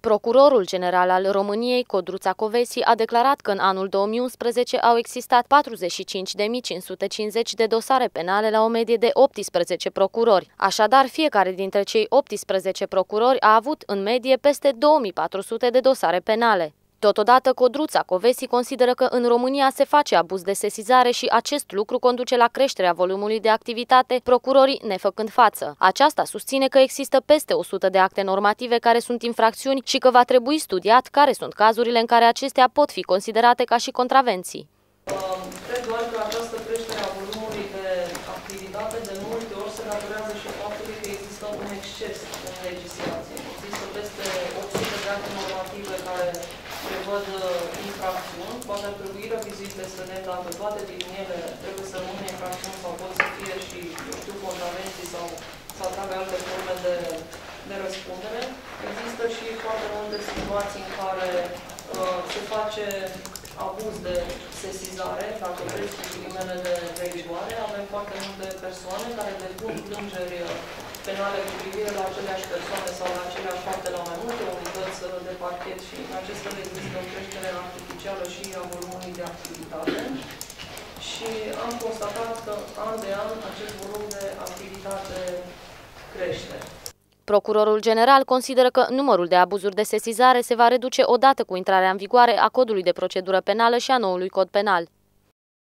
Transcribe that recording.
Procurorul general al României, Codruța Covesi, a declarat că în anul 2011 au existat 45.550 de dosare penale la o medie de 18 procurori. Așadar, fiecare dintre cei 18 procurori a avut în medie peste 2400 de dosare penale. Totodată, Codruța Covesi consideră că în România se face abuz de sesizare și acest lucru conduce la creșterea volumului de activitate, procurorii nefăcând față. Aceasta susține că există peste 100 de acte normative care sunt infracțiuni și că va trebui studiat care sunt cazurile în care acestea pot fi considerate ca și contravenții. Cred doar că această creștere a volumului de activitate de multe ori se datorează și faptului că există un exces în legislație. Există peste 800 de acte normative care prevăd infracțiuni, poate ar trebui revizuite să vedem dacă toate din ele trebuie să rămână infracțiuni sau pot să fie și, eu știu, contravenții sau să atragă alte forme de răspundere. Există și foarte multe situații în care se face abuz de sesizare, dacă vreți, cu ghilimele de rigoare. Avem foarte multe persoane care depun plângeri penale cu privire la aceleași persoane sau la aceleași fapte la mai multe unități de parchet și în acestea există o creștere artificială și a volumului de activitate. Și am constatat că an de an acest volum de activitate crește. Procurorul general consideră că numărul de abuzuri de sesizare se va reduce odată cu intrarea în vigoare a Codului de Procedură Penală și a noului Cod Penal.